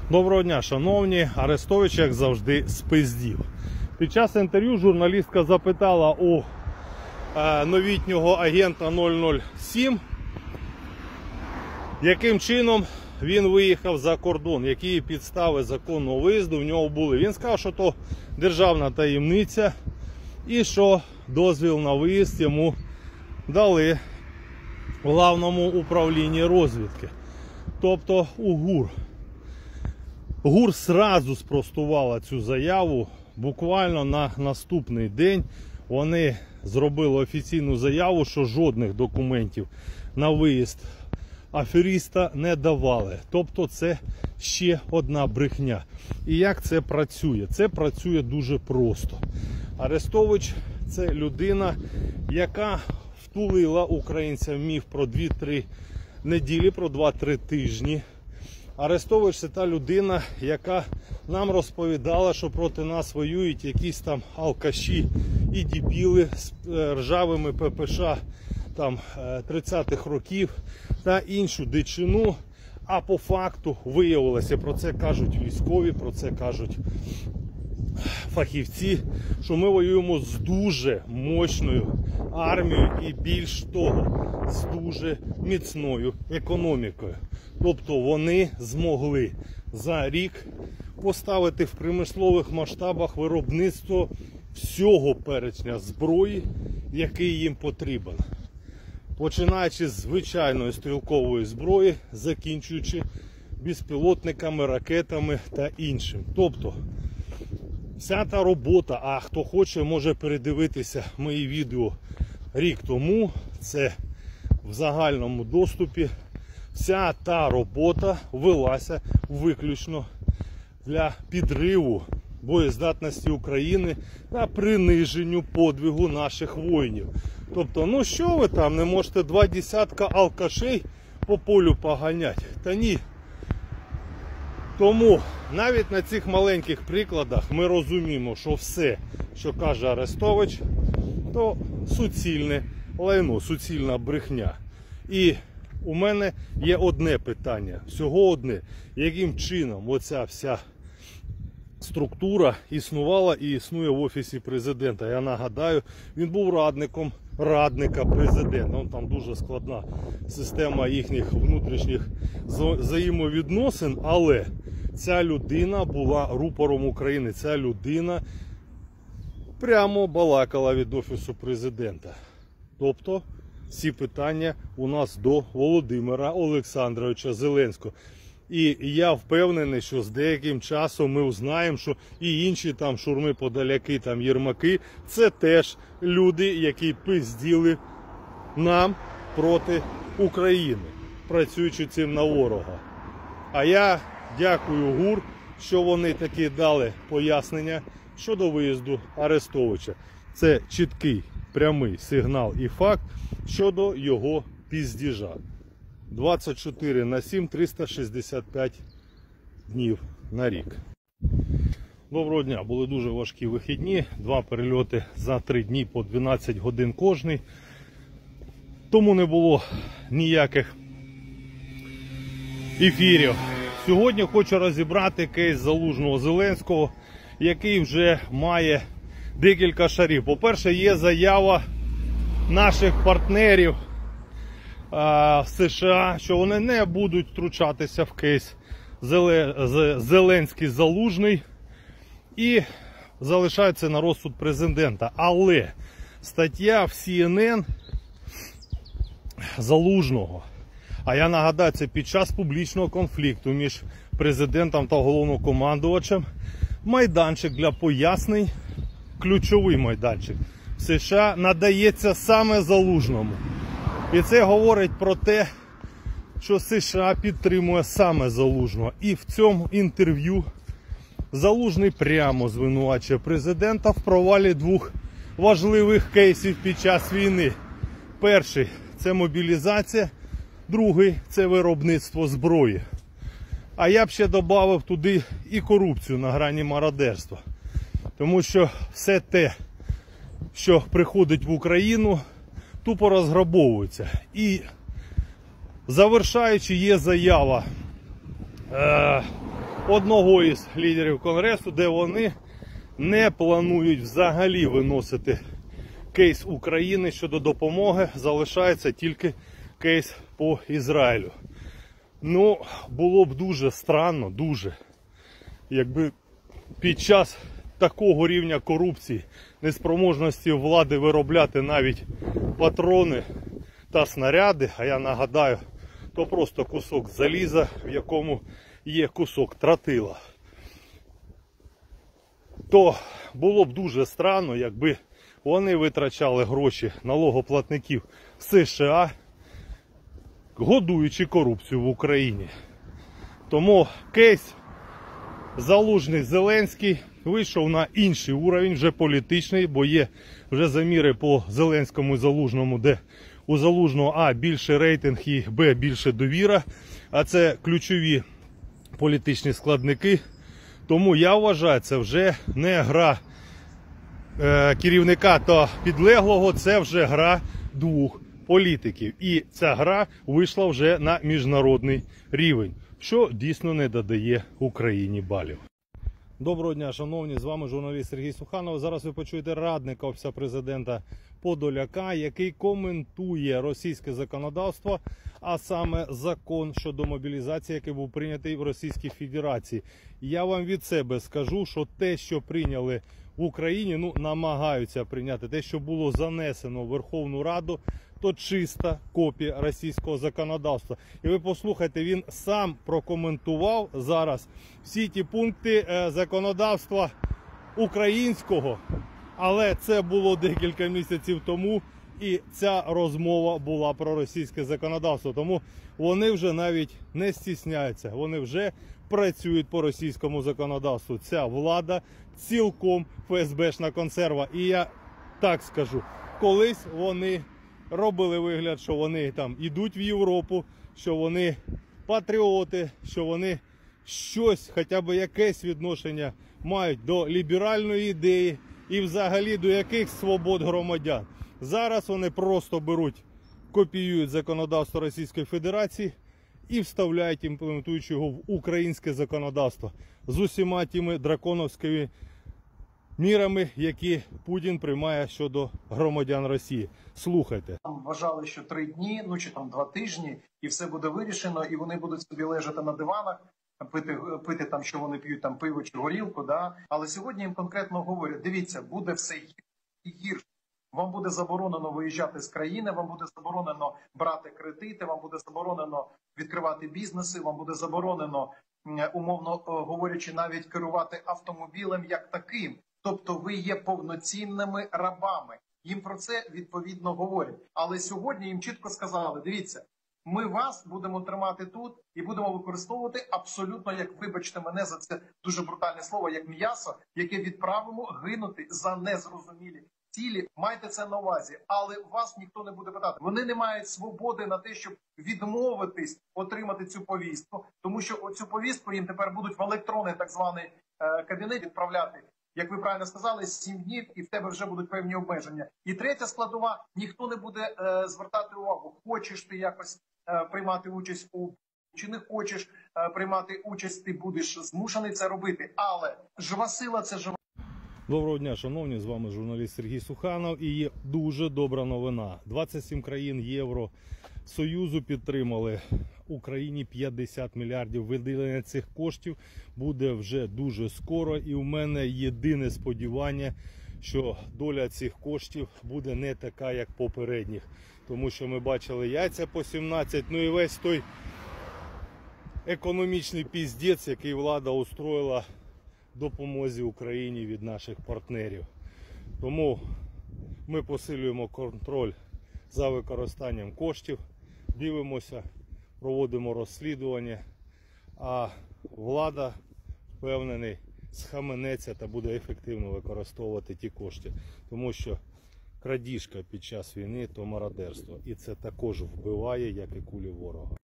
Доброго дня, шановні. Арестович, як завжди, спиздів. Під час інтерв'ю журналістка запитала у новітнього агента 007, яким чином він виїхав за кордон, які підстави законного виїзду в нього були. Він сказав, що то державна таємниця і що дозвіл на виїзд йому дали в Главному управлінні розвідки, тобто у ГУР. ГУР сразу спростувала цю заяву. Буквально на наступний день вони зробили офіційну заяву, що жодних документів на виїзд аферіста не давали. Тобто це ще одна брехня. І як це працює? Це працює дуже просто. Арестович – це людина, яка втулила українцям міф про 2-3 неділі, про 2-3 тижні. Арестович – це та людина, яка нам розповідала, що проти нас воюють якісь там алкаші і дебіли з ржавими ППШ там 30-х років та іншу дичину. А по факту виявилося, про це кажуть військові, про це кажуть фахівці, що ми воюємо з дуже мощною армією і більш того, з дуже міцною економікою. Тобто вони змогли за рік поставити в промислових масштабах виробництво всього перечня зброї, який їм потрібен. Починаючи з звичайної стрілкової зброї, закінчуючи безпілотниками, ракетами та іншим. Тобто вся та робота, а хто хоче, може передивитися мої відео рік тому, це в загальному доступі. Вся та робота велася виключно для підриву боєздатності України та приниженню подвигу наших воїнів. Тобто, ну що ви там, не можете 20 алкашей по полю поганяти? Та ні. Тому навіть на цих маленьких прикладах ми розуміємо, що все, що каже Арестович, то суцільне лайно, суцільна брехня. І у мене є одне питання, всього одне. Яким чином оця вся структура існувала і існує в Офісі Президента? Я нагадаю, він був радником радника президента. Там дуже складна система їхніх внутрішніх взаємовідносин, але ця людина була рупором України. Ця людина прямо балакала від Офісу Президента. Тобто ці питання у нас до Володимира Олександровича Зеленського. І я впевнений, що з деяким часом ми узнаємо, що і інші там шурми, подаляки, там Єрмаки, це теж люди, які пизділи нам проти України, працюючи цим на ворога. А я дякую ГУР, що вони таки дали пояснення щодо виїзду Арестовича. Це чіткий, прямий сигнал і факт щодо його піздіжа. 24/7, 365 днів на рік. Доброго дня. Були дуже важкі вихідні. 2 перельоти за 3 дні по 12 годин кожний. Тому не було ніяких ефірів. Сьогодні хочу розібрати кейс Залужного Зеленського, який вже має декілька шарів. По-перше, є заява наших партнерів в США, що вони не будуть втручатися в кейс Зеленський-Залужний і залишаються на розсуд президента. Але стаття в CNN Залужного, а я нагадаю, це під час публічного конфлікту між президентом та головнокомандувачем, майданчик для пояснень, ключовий майданчик в США надається саме Залужному. І це говорить про те, що США підтримує саме Залужного. І в цьому інтерв'ю Залужний прямо звинувачує президента в провалі 2 важливих кейсів під час війни. Перший – це мобілізація, другий – це виробництво зброї. А я б ще додав туди і корупцію на грані мародерства. Тому що все те, що приходить в Україну, тупо розграбовується. І завершаючи, є заява одного із лідерів Конгресу, де вони не планують взагалі виносити кейс України щодо допомоги, залишається тільки кейс по Ізраїлю. Ну, було б дуже странно, якби під час такого рівня корупції, неспроможності влади виробляти навіть патрони та снаряди, а я нагадаю, то просто кусок заліза, в якому є кусок тротила, то було б дуже странно, якби вони витрачали гроші налогоплатників США, годуючи корупцію в Україні. Тому кейс Залужний-Зеленський вийшов на інший уровень, вже політичний, бо є вже заміри по Зеленському і Залужному, де у Залужного А більше рейтинг і Б більше довіра, а це ключові політичні складники. Тому я вважаю, це вже не гра керівника та підлеглого, це вже гра двох політиків. І ця гра вийшла вже на міжнародний рівень, що дійсно не додає Україні балів. Доброго дня, шановні, з вами журналіст Сергій Суханов. Зараз ви почуєте радника Офісу Президента Подоляка, який коментує російське законодавство, а саме закон щодо мобілізації, який був прийнятий в Російській Федерації. Я вам від себе скажу, що те, що прийняли в Україні, намагаються прийняти, те, що було занесено в Верховну Раду, то чиста копія російського законодавства. І ви послухайте, він сам прокоментував зараз всі ті пункти законодавства українського, але це було декілька місяців тому, і ця розмова була про російське законодавство. Тому вони вже навіть не стісняються, вони вже працюють по російському законодавству. Ця влада цілком ФСБшна консерва. І я так скажу, колись вони робили вигляд, що вони там ідуть в Європу, що вони патріоти, що вони щось, хоча б якесь відношення мають до ліберальної ідеї і взагалі до яких свобод громадян. Зараз вони просто беруть, копіюють законодавство Російської Федерації і вставляють, імплементуючи його в українське законодавство з усіма тими драконовськими мірами, які Путін приймає щодо громадян Росії. Слухайте. Вважали, що 3 дні, чи 2 тижні, і все буде вирішено, і вони будуть собі лежати на диванах, пити там, що вони п'ють, там пиво чи горілку, да? Але сьогодні їм конкретно говорять, дивіться, буде все гірше. Вам буде заборонено виїжджати з країни, вам буде заборонено брати кредити, вам буде заборонено відкривати бізнеси, вам буде заборонено, умовно говорячи, навіть керувати автомобілем як таким. Тобто ви є повноцінними рабами. Їм про це відповідно говорять. Але сьогодні їм чітко сказали, дивіться, ми вас будемо тримати тут і будемо використовувати абсолютно, як, вибачте мене за це дуже брутальне слово, як м'ясо, яке відправимо гинути за незрозумілі цілі. Майте це на увазі. Але вас ніхто не буде питати. Вони не мають свободи на те, щоб відмовитись отримати цю повістку, тому що оцю повістку їм тепер будуть в електронний так званий кабінет відправляти. Як ви правильно сказали, 7 днів, і в тебе вже будуть певні обмеження. І третя складова, ніхто не буде звертати увагу, хочеш ти якось приймати участь чи не хочеш приймати участь, ти будеш змушений це робити. Але жива сила – це жива. Доброго дня, шановні, з вами журналіст Сергій Суханов, і є дуже добра новина. 27 країн Євросоюзу підтримали Україні 50 мільярдів. Виділення цих коштів буде вже дуже скоро, і у мене єдине сподівання, що доля цих коштів буде не така, як попередніх. Тому що ми бачили яйця по 17, і весь той економічний піздець, який влада устроїла допомозі Україні від наших партнерів. Тому ми посилюємо контроль за використанням коштів, дивимося, проводимо розслідування, а влада, впевнений, схаменеться та буде ефективно використовувати ті кошти. Тому що крадіжка під час війни – то мародерство. І це також вбиває, як і кулі ворога.